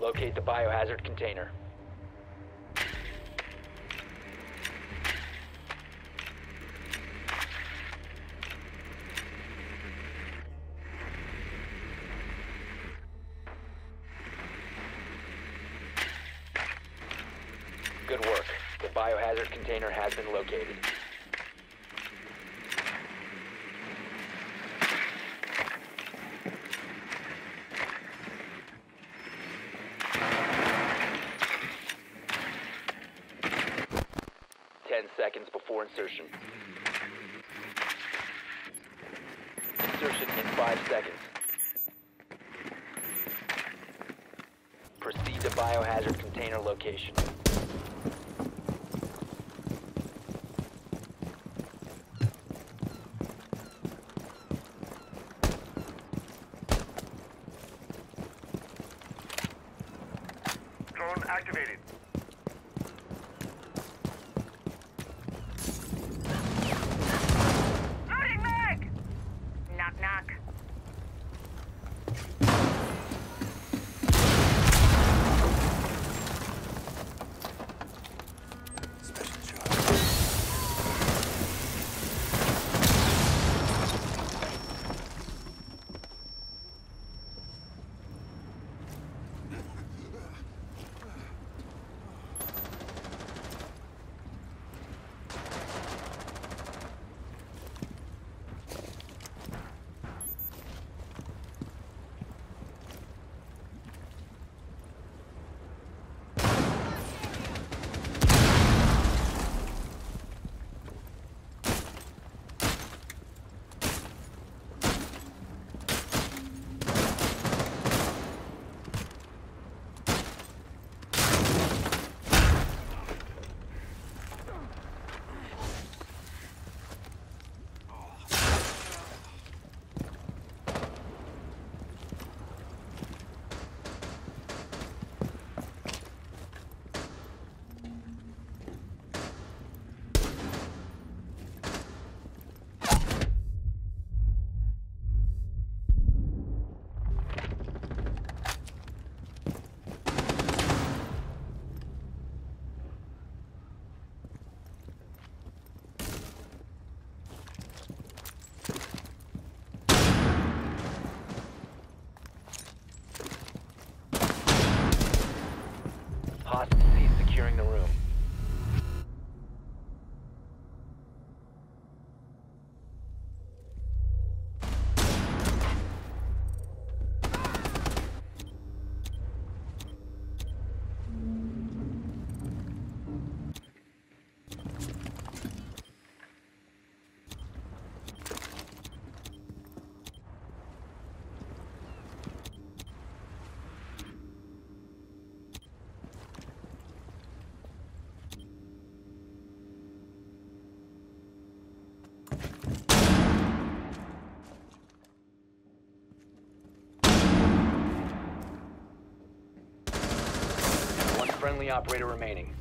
Locate the biohazard container. Good work. The biohazard container has been located. Seconds before insertion. Insertion in 5 seconds. Proceed to biohazard container location. Drone activated. Knock. Hostage securing the room. One friendly operator remaining.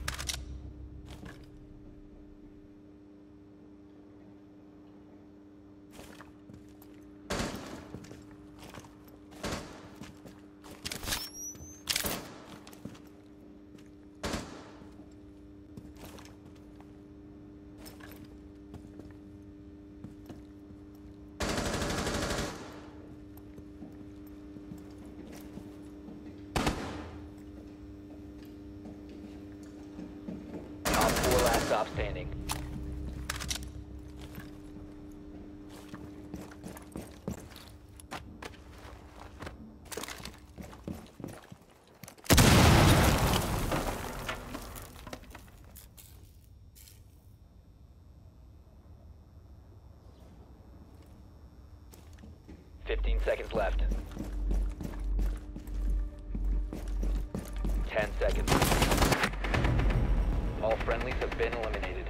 Top 4 last stop standing. Fifteen seconds left. 10 seconds. All friendlies have been eliminated.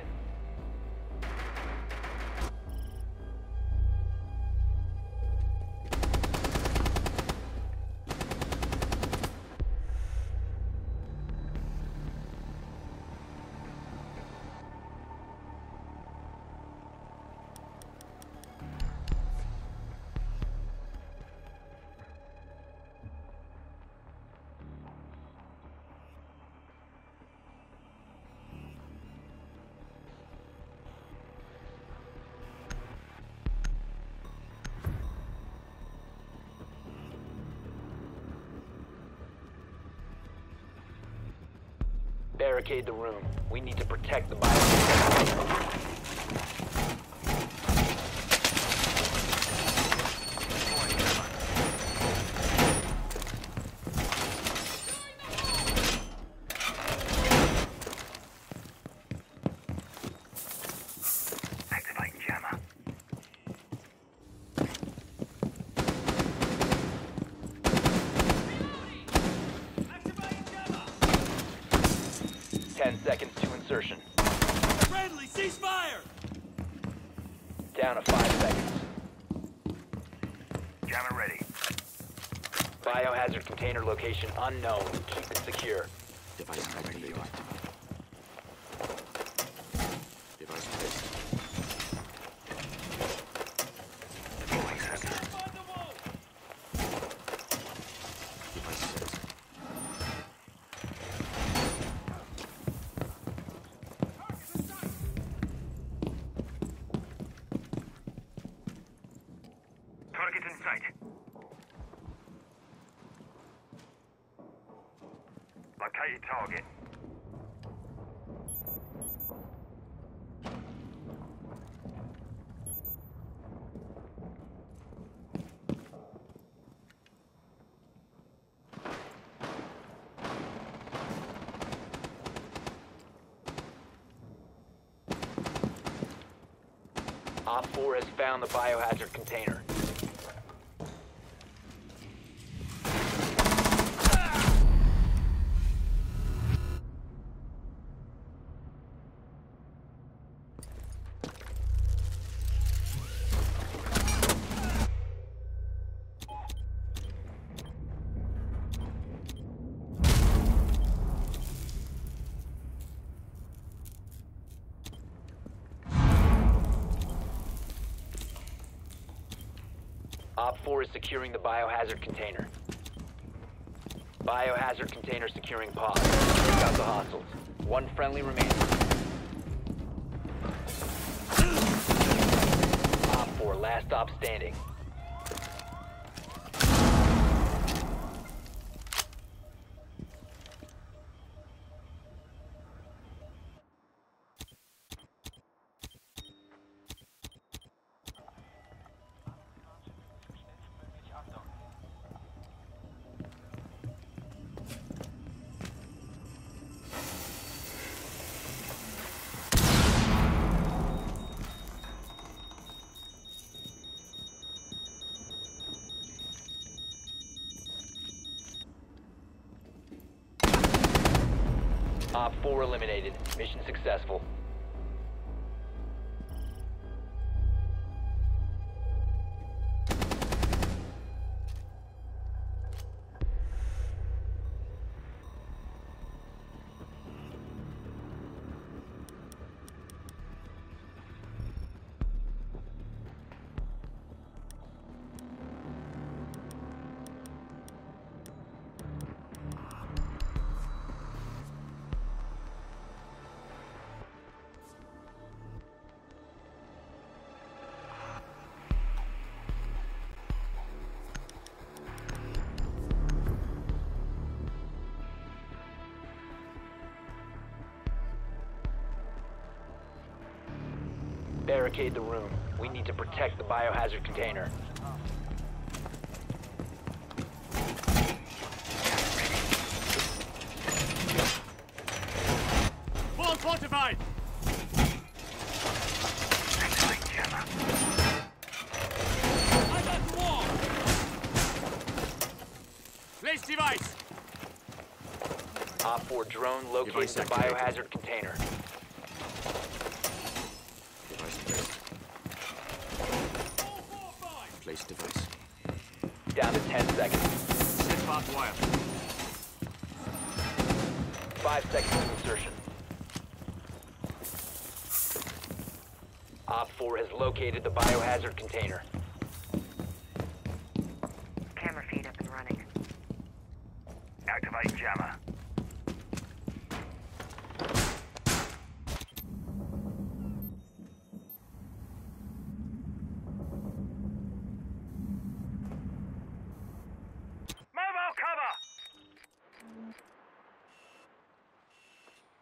Barricade the room. We need to protect the biohazard. Activating jammer. 10 seconds to insertion. Friendly, ceasefire! Down to 5 seconds. Jammer ready. Biohazard container location unknown. Keep it secure. Device ready. Device ready. Deploying sensor. Device set. Target in sight. Located target. Op 4 has found the biohazard container. Op 4 is securing the biohazard container. Biohazard container securing pod. Take out the hostiles. One friendly remaining. Op 4, last stop standing. Op 4 eliminated. Mission successful. Barricade the room. We need to protect the biohazard container. Wall fortified! Activating jammer. I got the wall! Place device! Op 4 drone located Device the activated. biohazard container. Device ready. Place device. Down to 10 seconds. Set barbed wire. 5 seconds to insertion. Op 4 has located the biohazard container. Camera feed up and running. Activating jammer. Mobile cover!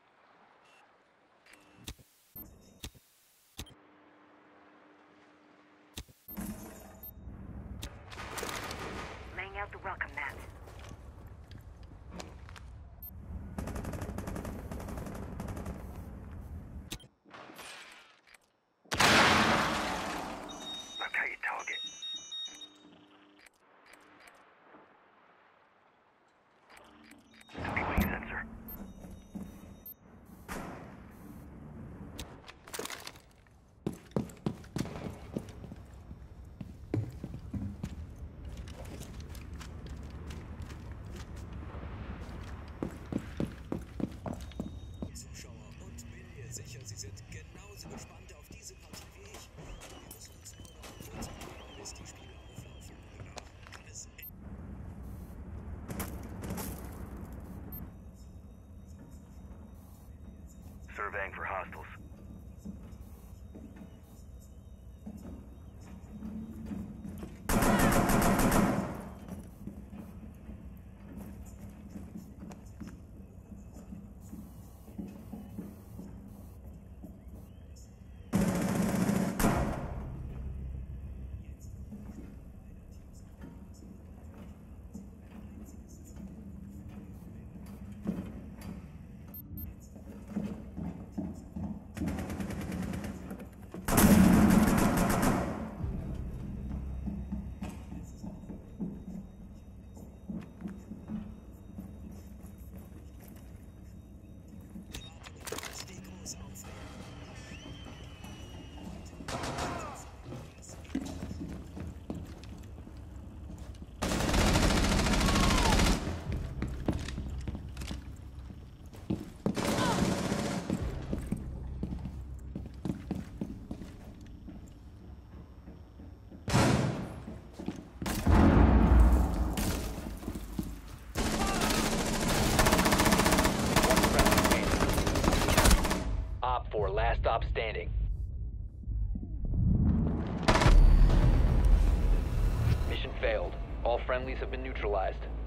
Last stop standing. Mission failed. All friendlies have been neutralized.